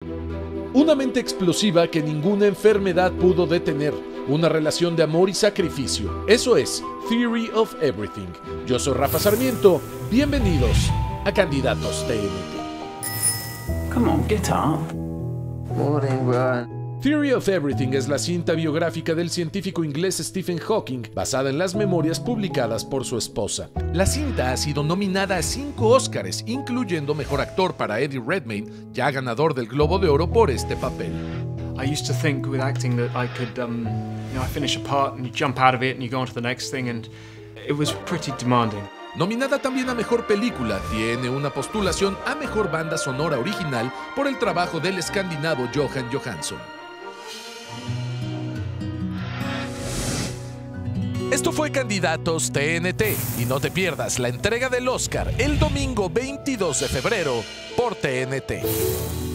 Una mente explosiva que ninguna enfermedad pudo detener. Una relación de amor y sacrificio. Eso es Theory of Everything. Yo soy Rafa Sarmiento. Bienvenidos a Candidatos TNT. Come on, get up. Morning, bro. Theory of Everything es la cinta biográfica del científico inglés Stephen Hawking, basada en las memorias publicadas por su esposa. La cinta ha sido nominada a 5 Óscares, incluyendo Mejor Actor para Eddie Redmayne, ya ganador del Globo de Oro por este papel. I used to think with acting that I could, I finish a part and you jump out of it and you go on to the next thing, and it was pretty demanding. Nominada también a Mejor Película, tiene una postulación a Mejor Banda Sonora Original por el trabajo del escandinavo Jóhann Jóhannsson. Esto fue Candidatos TNT y no te pierdas la entrega del Oscar el domingo 22 de febrero por TNT.